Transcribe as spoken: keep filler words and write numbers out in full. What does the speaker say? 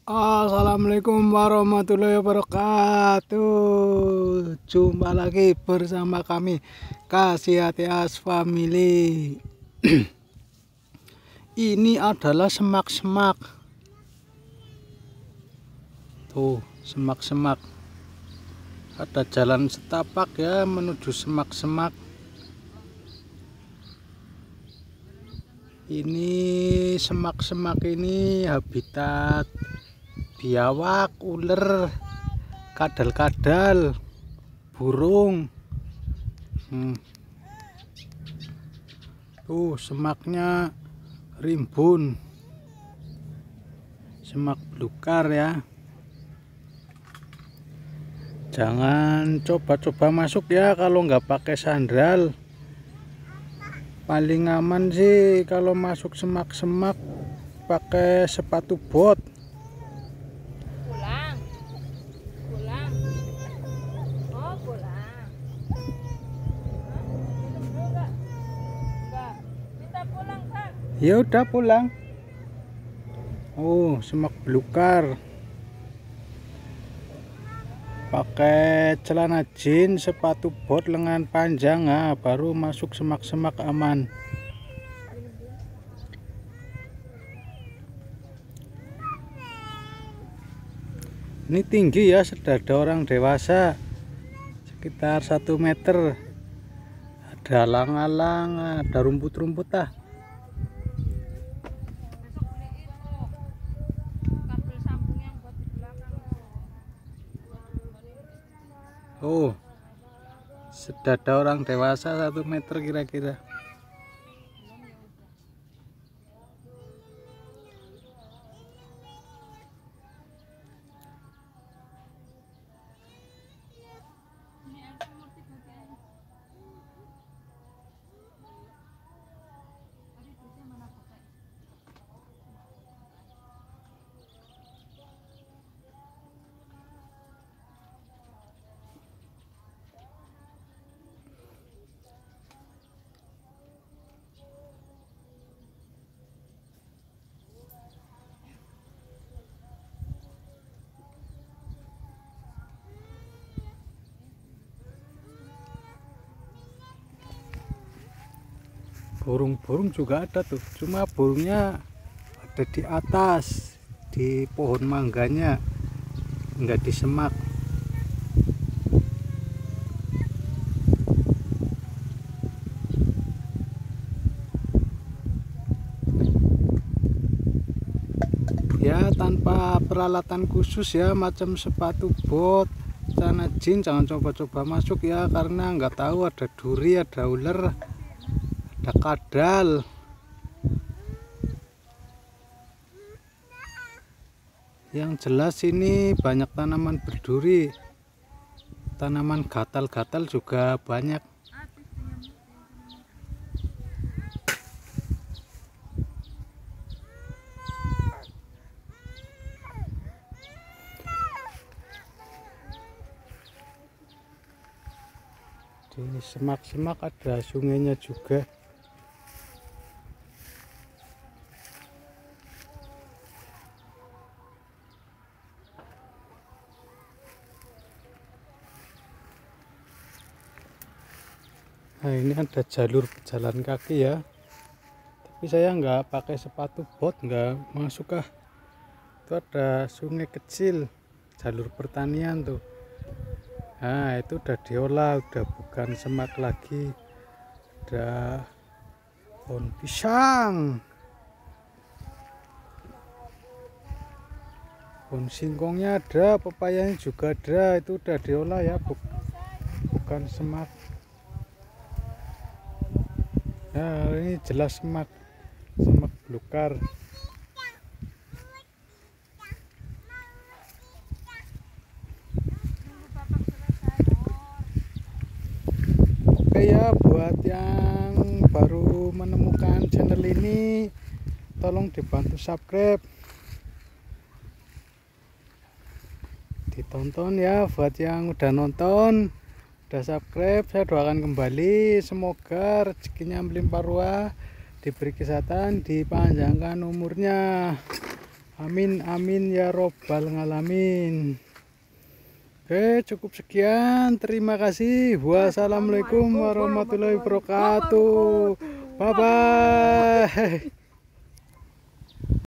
Assalamualaikum warahmatullahi wabarakatuh. Jumpa lagi bersama kami Kasihatias Family. Ini adalah semak-semak. Tuh, semak-semak. Ada jalan setapak ya menuju semak-semak. Ini semak-semak ini habitat biawak, ular, kadal-kadal, burung. hmm. Tuh semaknya rimbun, semak belukar ya. Jangan coba-coba masuk ya kalau nggak pakai sandal. Paling aman sih kalau masuk semak-semak pakai sepatu bot. Pulang, pulang, oh pulang. Enggak, enggak, minta pulang Kak. Ya udah pulang. Oh, semak belukar. Pakai celana jeans, sepatu bot lengan panjang, ah, baru masuk semak-semak aman. Ini tinggi ya, sedada orang dewasa, sekitar satu meter. Ada alang-alang, ada rumput-rumput ah. Besok beli itu kabel sambung yang buat di belakang. Oh, sedada orang dewasa satu meter kira-kira. Burung-burung juga ada tuh, cuma burungnya ada di atas, di pohon mangganya, enggak di semak. Ya tanpa peralatan khusus ya, macam sepatu bot, celana jeans, jangan coba-coba masuk ya, karena nggak tahu ada duri, ada ular, ada kadal. Yang jelas ini banyak tanaman berduri, tanaman gatal-gatal juga banyak. Di semak-semak ada sungainya juga. Nah ini ada jalur pejalan kaki ya, tapi saya nggak pakai sepatu bot, nggak masuk ah. Itu ada sungai kecil, jalur pertanian tuh. Nah itu udah diolah, udah bukan semak lagi, ada pohon pisang, pohon singkongnya ada, pepayanya juga ada, itu udah diolah ya, bukan semak. Nah ini jelas semak, semak belukar. Oke ya, buat yang baru menemukan channel ini, tolong dibantu subscribe, ditonton ya. Buat yang udah nonton, udah subscribe, saya doakan kembali, semoga rezekinya melimpah ruah, diberi kesehatan, dipanjangkan umurnya. Amin amin ya robbal ngalamin. Oke, cukup sekian. Terima kasih. Wassalamualaikum warahmatullahi wabarakatuh. Bye bye.